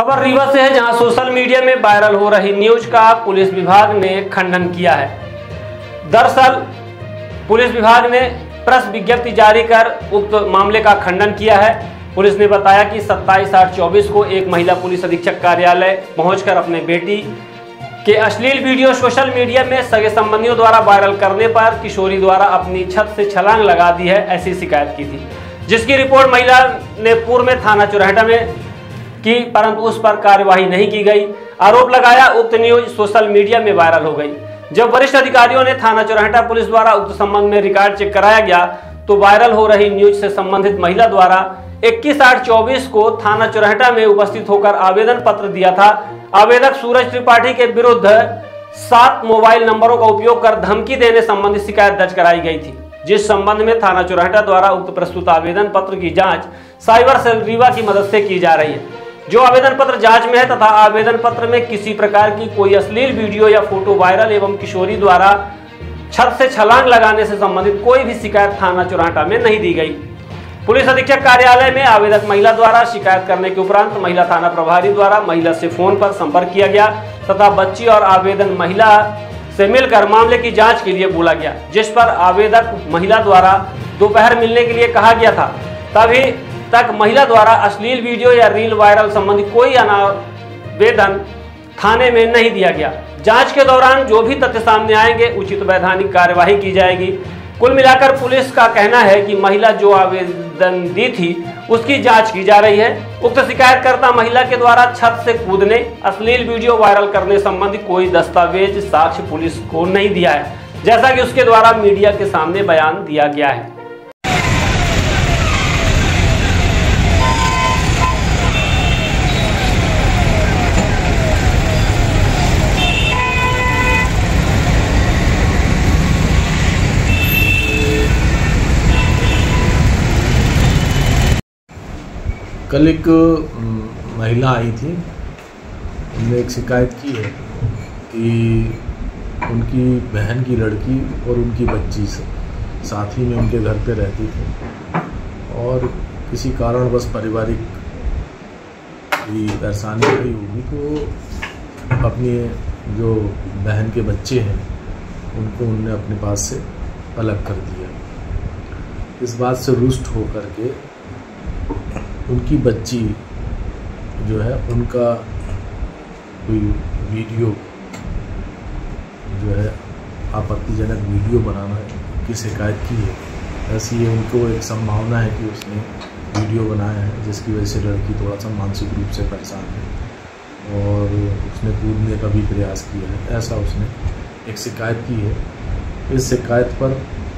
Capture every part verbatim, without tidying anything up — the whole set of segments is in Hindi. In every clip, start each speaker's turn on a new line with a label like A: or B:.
A: खबर रीवा से है, जहां सोशल मीडिया में वायरल हो रही न्यूज का पुलिस विभाग ने खंडन किया है। दरअसल पुलिस विभाग ने प्रेस विज्ञप्ति जारी कर उक्त मामले का खंडन किया है। पुलिस ने बताया कि सत्ताईस आठ चौबीस को एक महिला पुलिस अधीक्षक कार्यालय पहुंचकर अपने बेटी के अश्लील वीडियो सोशल मीडिया में सगे संबंधियों द्वारा वायरल करने पर किशोरी द्वारा अपनी छत से छलांग लगा दी है, ऐसी शिकायत की थी, जिसकी रिपोर्ट महिला ने पूर्व में थाना चुरहटा में की, परंतु उस पर कार्यवाही नहीं की गई। आरोप लगाया उक्त न्यूज सोशल मीडिया में वायरल हो गई। जब वरिष्ठ अधिकारियों ने थाना चुरहटा पुलिस द्वारा उक्त संबंध में रिकॉर्ड चेक कराया गया तो वायरल हो रही न्यूज से संबंधित महिला द्वारा इक्कीस आठ चौबीस को थाना चुरहटा में उपस्थित होकर आवेदन पत्र दिया था। आवेदक सूरज त्रिपाठी के विरुद्ध सात मोबाइल नंबरों का उपयोग कर धमकी देने संबंधी शिकायत दर्ज कराई गई थी, जिस संबंध में थाना चुरहटा द्वारा उक्त प्रस्तुत आवेदन पत्र की जांच साइबर सेल रीवा की मदद से की जा रही है। जो आवेदन पत्र जांच में है तथा आवेदन पत्र में किसी प्रकार की कोई अश्लील वीडियो या फोटो वायरल एवं किशोरी द्वारा छत से छलांग लगाने से संबंधित कोई भी शिकायत थाना चुरहटा में नहीं दी गई। पुलिस अधीक्षक कार्यालय में आवेदक महिला द्वारा शिकायत करने के उपरांत महिला थाना प्रभारी द्वारा महिला से फोन पर संपर्क किया गया तथा बच्ची और आवेदन महिला से मिलकर मामले की जांच के लिए बोला गया, जिस पर आवेदक महिला द्वारा दोपहर मिलने के लिए कहा गया था। तभी तक महिला द्वारा अश्लील वीडियो या रील वायरल संबंधी कोई आवेदन थाने में नहीं दिया गया। जांच के दौरान जो भी तथ्य सामने आएंगे उचित वैधानिक कार्यवाही की जाएगी। कुल मिलाकर पुलिस का कहना है कि महिला जो आवेदन दी थी उसकी जांच की जा रही है। उक्त शिकायतकर्ता महिला के द्वारा छत से कूदने, अश्लील वीडियो वायरल करने संबंधी कोई दस्तावेज साक्ष्य पुलिस को नहीं दिया है, जैसा कि उसके द्वारा मीडिया के सामने बयान दिया गया है।
B: कल एक महिला आई थी, उन्होंने एक शिकायत की है कि उनकी बहन की लड़की और उनकी बच्ची साथ ही में उनके घर पे रहती थी और किसी कारणवश पारिवारिक की परेशानी हुई होगी तो अपनी जो बहन के बच्चे हैं उनको उनने अपने पास से अलग कर दिया। इस बात से रुष्ट होकर के उनकी बच्ची जो है उनका कोई वीडियो जो है आपत्तिजनक वीडियो बनाना की शिकायत की है। ऐसी ये उनको एक संभावना है कि उसने वीडियो बनाया है जिसकी वजह से लड़की थोड़ा सा मानसिक रूप से परेशान है और उसने कूदने का भी प्रयास किया है, ऐसा उसने एक शिकायत की है। इस शिकायत पर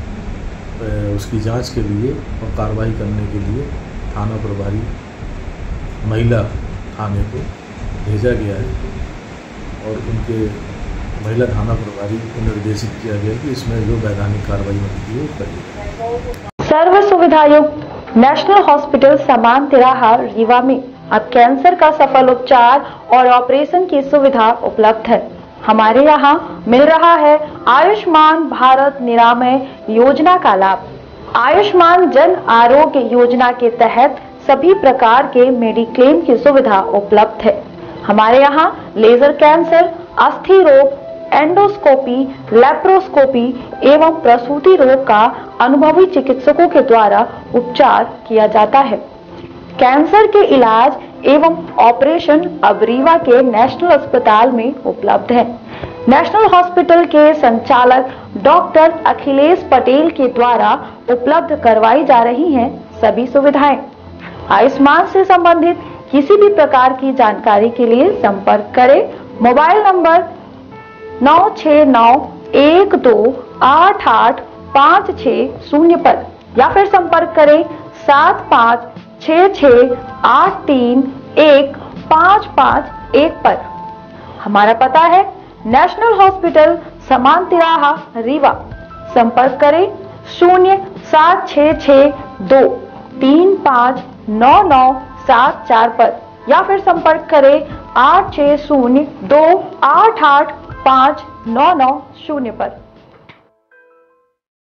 B: उसकी जांच के लिए और कार्रवाई करने के लिए थाना प्रभारी महिला थाने को भेजा गया है और उनके महिला थाना प्रभारी को निर्देशित किया गया कि इसमें जो वैधानिक कार्रवाई बनती है वो करेगी।
C: सर्व सुविधायुक्त नेशनल हॉस्पिटल समान तिराहा रीवा में अब कैंसर का सफल उपचार और ऑपरेशन की सुविधा उपलब्ध है। हमारे यहाँ मिल रहा है आयुष्मान भारत निरामय योजना का लाभ। आयुष्मान जन आरोग्य योजना के तहत सभी प्रकार के मेडिक्लेम की सुविधा उपलब्ध है। हमारे यहाँ लेजर कैंसर, अस्थि रोग, एंडोस्कोपी, लेप्रोस्कोपी एवं प्रसूति रोग का अनुभवी चिकित्सकों के द्वारा उपचार किया जाता है। कैंसर के इलाज एवं ऑपरेशन अब रीवा के नेशनल अस्पताल में उपलब्ध है। नेशनल हॉस्पिटल के संचालक डॉक्टर अखिलेश पटेल के द्वारा उपलब्ध करवाई जा रही हैं सभी सुविधाएं। आयुष्मान से संबंधित किसी भी प्रकार की जानकारी के लिए संपर्क करें मोबाइल नंबर नौ छह नौ एक दो आठ आठ पाँच छह शून्य पर या फिर संपर्क करें सात पाँच छह छह आठ तीन एक पाँच पाँच एक पर। हमारा पता है नेशनल हॉस्पिटल समान तिराहा रीवा। संपर्क करें शून्य सात छह छह दो तीन पाँच नौ नौ सात चार पर या फिर संपर्क करें आठ छह शून्य दो आठ आठ पाँच नौ नौ शून्य पर।